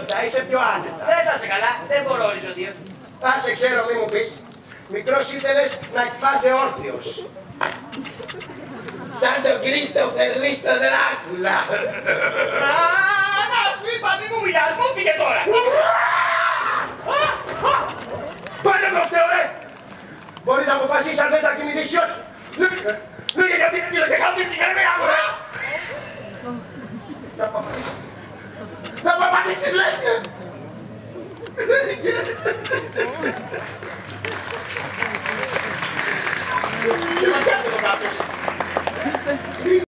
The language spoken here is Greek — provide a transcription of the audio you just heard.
Θα είσαι πιο άνετα. Δεν θα είσαι καλά, δεν μπορώ οριζοντία. Άσε ξέρω μη μου πεις. Μικρός ήθελες να κοιμάσαι όρθιος. Σαν τον Κρίστοφερ Λί στο Δράκουλα. Να σου είπα μη μου μιλάς, μου φύγε τώρα. Πάλι το φταίω ρε. Μπορείς να αποφασίσεις αν θες να κοιμηθείς ή όχι. Λίγε γιατί πήγα και κάνω την ψυχραιμία μου ρε. Να παπατήσεις. Να παπατήσεις ρε. Και μα κάτσε το κάποιος.